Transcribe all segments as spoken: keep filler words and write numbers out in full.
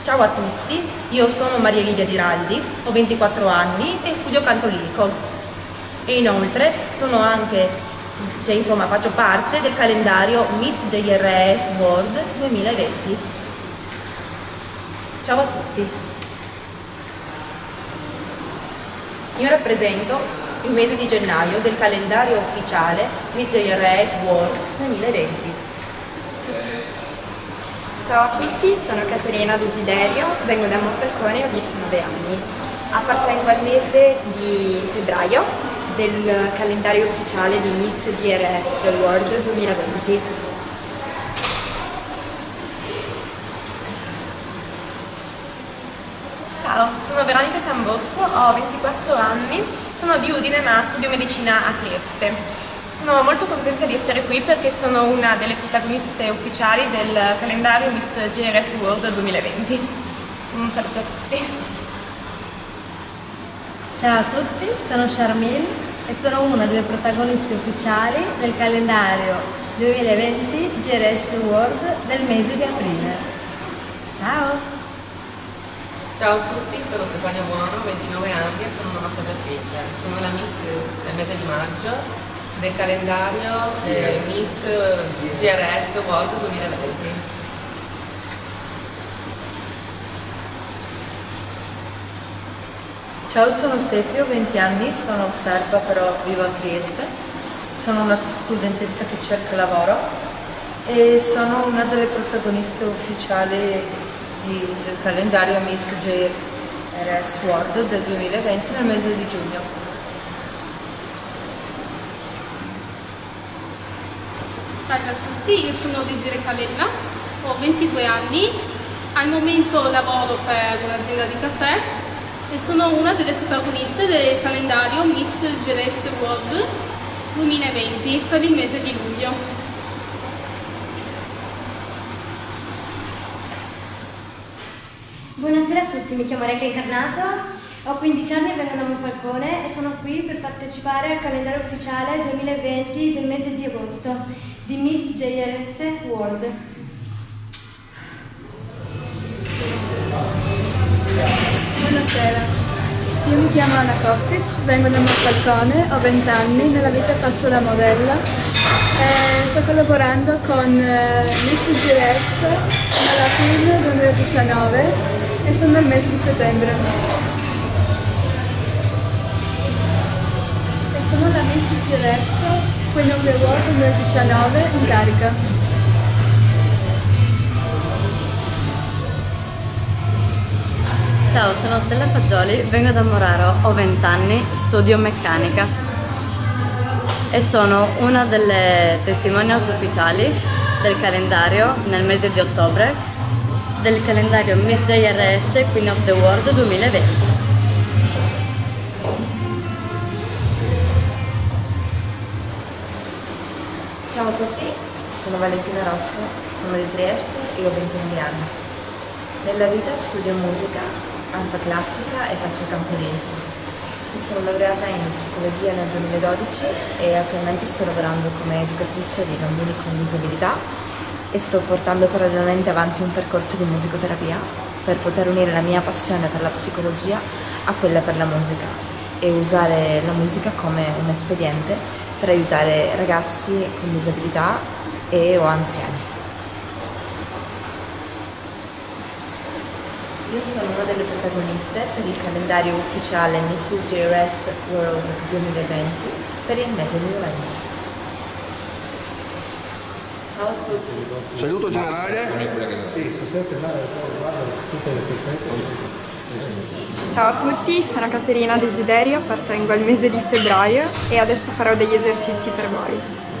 Ciao a tutti, io sono Maria Livia Diraldi, ho ventiquattro anni e studio canto lirico. E inoltre sono anche, cioè insomma faccio parte del calendario Miss J R S World duemilaventi. Ciao a tutti. Io rappresento il mese di gennaio del calendario ufficiale Miss J R S World duemilaventi. Ciao a tutti, sono Caterina Desiderio, vengo da Monfalcone e ho diciannove anni. Appartengo al mese di febbraio del calendario ufficiale di Miss G R S World duemilaventi. Ciao, sono Veronica Tambosco, ho ventiquattro anni, sono di Udine ma studio medicina a Trieste. Sono molto contenta di essere qui perché sono una delle protagoniste ufficiali del calendario Miss G R S World duemilaventi. Un saluto a tutti. Ciao a tutti, sono Charmine e sono una delle protagoniste ufficiali del calendario duemilaventi G R S World del mese di aprile. Ciao! Ciao a tutti, sono Stefania Buono, ventinove anni e sono una massaggiatrice. Sono la Miss del mese di maggio del calendario eh, Miss G R S World duemilaventi. Ciao, sono Stefi, ho venti anni, sono serba però vivo a Trieste, sono una studentessa che cerca lavoro e sono una delle protagoniste ufficiali di, del calendario Miss J R S World del duemilaventi nel mese di giugno. Salve a tutti, io sono Desiree Calella, ho ventidue anni, al momento lavoro per un'azienda di caffè e sono una delle protagoniste del calendario Miss G R S World duemilaventi per il mese di luglio. Buonasera a tutti, mi chiamo Reca Incarnato, ho quindici anni e vengo da Monfalcone e sono qui per partecipare al calendario ufficiale duemilaventi del mese di agosto di Miss J R S World. Buonasera, io mi chiamo Anna Kostic, vengo da Monfalcone, ho venti anni, nella vita faccio la modella e sto collaborando con Miss G R S nella film duemiladiciannove e sono nel mese di settembre. E sono la Miss G R S Queen of the World duemiladiciannove in carica. Ciao, sono Stella Fagioli, vengo da Moraro, ho venti anni, studio meccanica e sono una delle testimonials ufficiali del calendario nel mese di ottobre del calendario Miss J R S Queen of the World duemilaventi. Ciao a tutti, sono Valentina Rosso, sono di Trieste e ho ventinove anni. Nella vita studio musica, arpa classica e faccio canto lirico. Mi sono laureata in psicologia nel duemiladodici e attualmente sto lavorando come educatrice di bambini con disabilità e sto portando parallelamente avanti un percorso di musicoterapia per poter unire la mia passione per la psicologia a quella per la musica e usare la musica come un espediente per aiutare ragazzi con disabilità e o anziani. Io sono una delle protagoniste per il calendario ufficiale Missus J R S World duemilaventi per il mese di novembre. Ciao a tutti. Saluto generale. Sì, stasera guarda tutte le perfette. Ciao a tutti, sono Caterina Desiderio, appartengo al mese di febbraio e adesso farò degli esercizi per voi.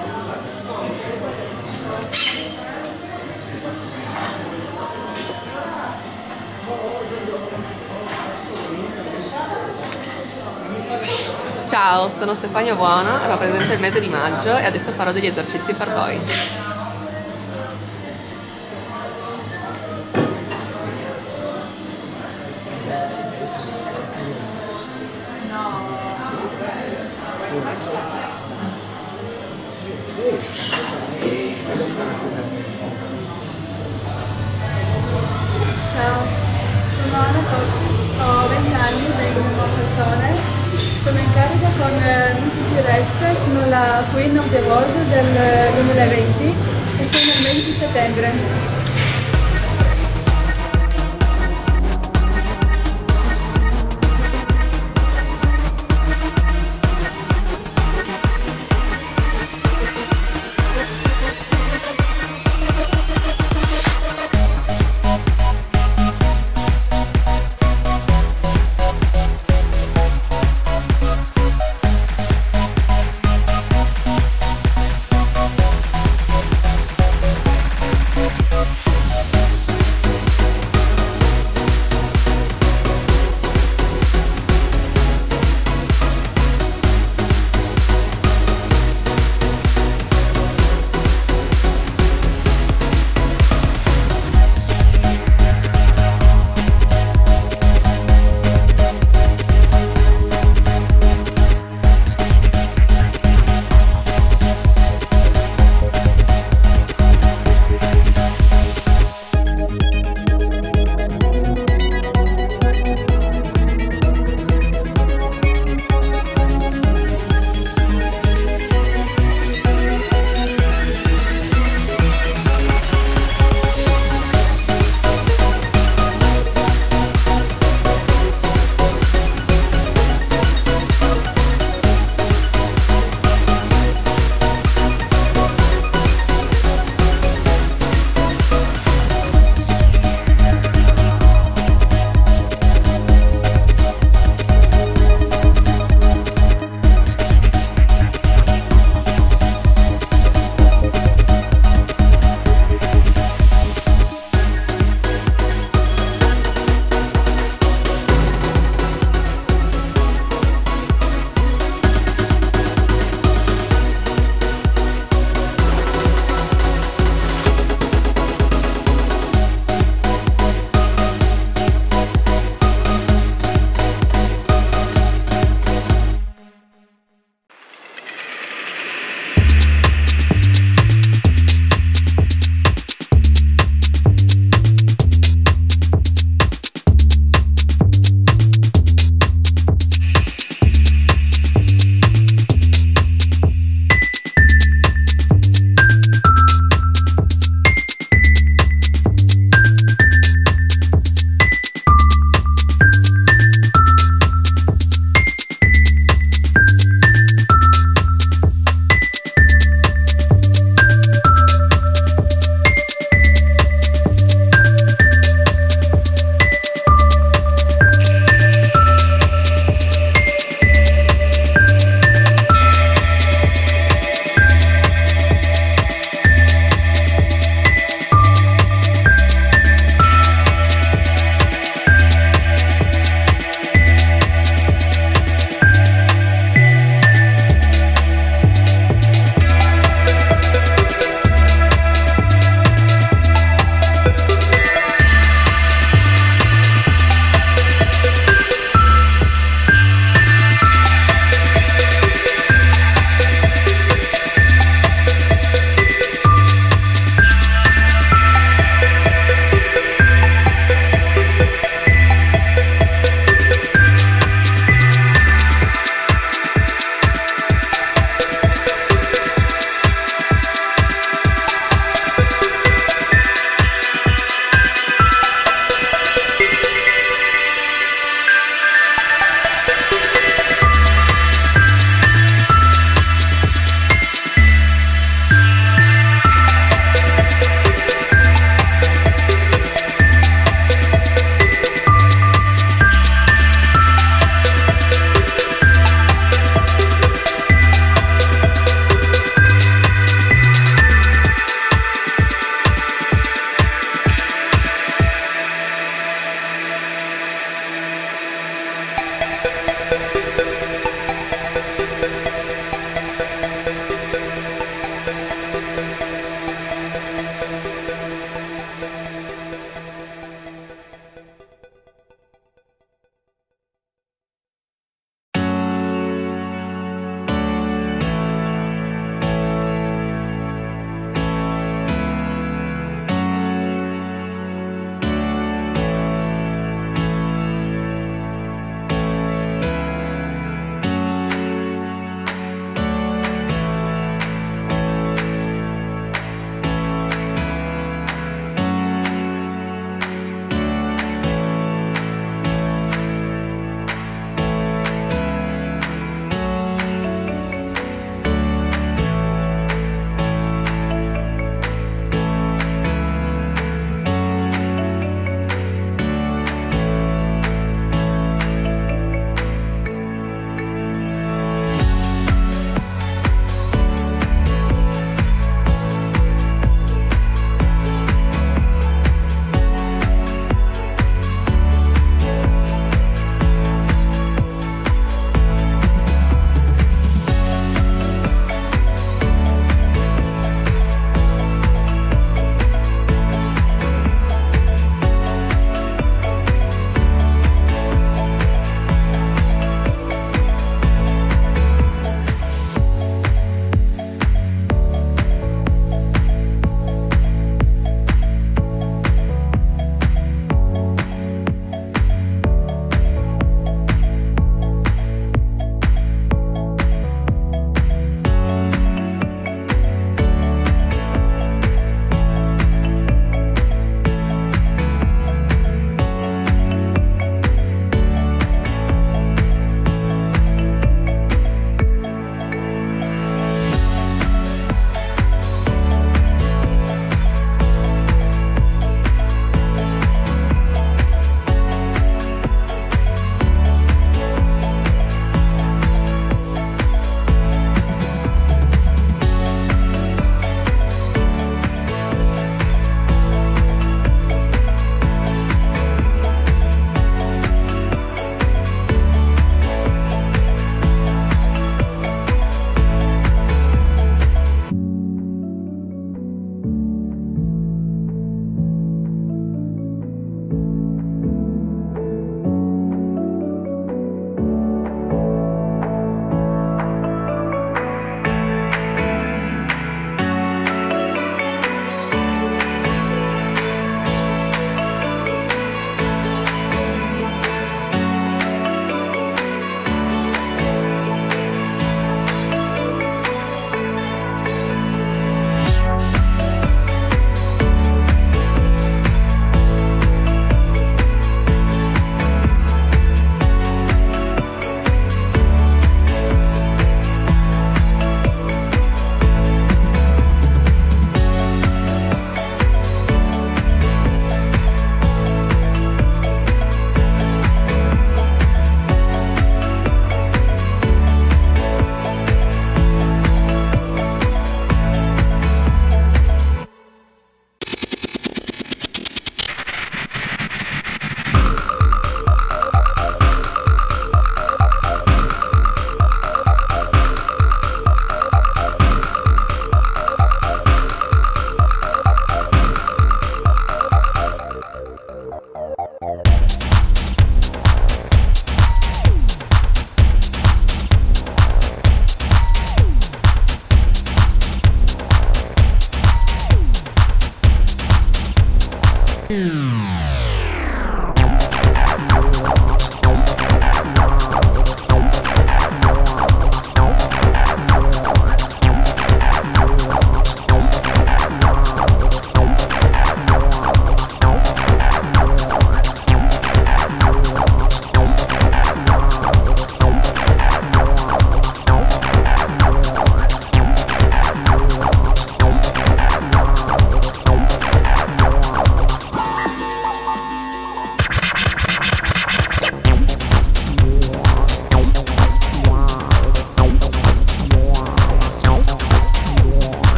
Ciao, sono Stefania Buono, rappresento il mese di maggio e adesso farò degli esercizi per voi. Ciao, Costi, ho venti anni, vengo da Monfalcone, sono in carica con Miss G R S, sono la Queen of the World del duemilaventi e sono il venti settembre.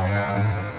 fire.